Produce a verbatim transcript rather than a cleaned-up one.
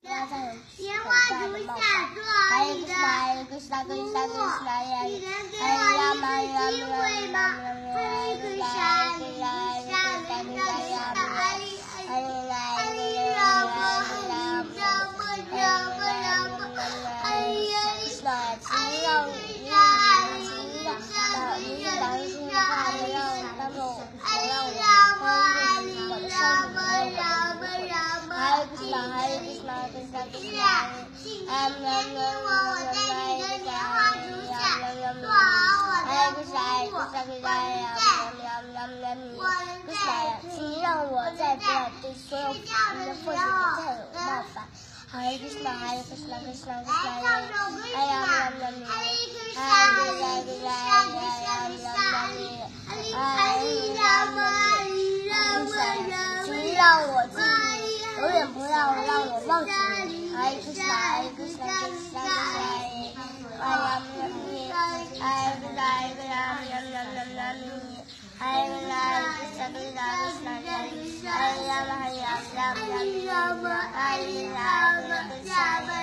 棉花竹下做你的，如果你能给我一次机会吗？哈利克沙，哈利克沙，哈利克沙，哈利哈利拉巴，哈利拉巴拉巴拉巴，哈利哈利哈利克沙，哈利克沙，哈利哈利沙，哈利哈利拉巴，哈利拉巴拉巴拉巴，哈利克沙，哈利克沙，哈利克沙。是啊，今天给我，我在你的棉花竹下做好我的服务。我在，我在请让我再不要对所有睡觉的时候， 再有冒犯。还有就是还有就是那个是那个是来唱首歌曲吧。哈利克沙，哈利克沙，克沙克沙，哈利哈利哈利拉巴，哈利拉巴拉巴， 请让我记住，永远不要让我忘记你。还有就是还有就是那个是那个是哎呀哎呀哎呀哎呀哎呀还有那个是那个是那个是那个哎呀哎呀哎呀哎呀哎呀哎呀哎呀